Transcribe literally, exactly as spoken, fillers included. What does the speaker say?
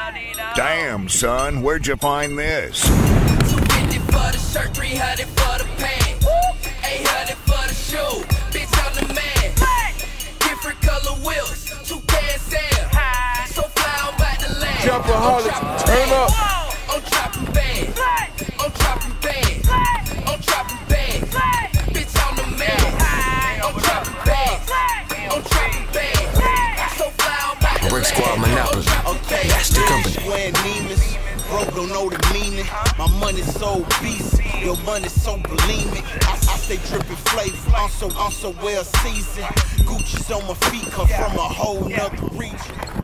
Damn, son, where'd you find this? two fifty for the shirt, three hundred for the pants, eight hundred for the shoe. Bitch, I'm the man. Different color wheels, two cans sale. So fly, I'm about to land. Jumpaholics, turn up. I'm dropping bands. I'm dropping bands. I'm dropping bands. Bitch, I'm the man. I'm dropping bands. I'm dropping bands. So fly, I'm about to Brick Squad Monopoly. Okay, that's the company. Wearing Nemus, broke don't know the meaning. My money so beast, your money so bulimic. I, I stay dripping flavor, I'm so, I'm so well seasoned. Gucci's on my feet, come from a whole nother region.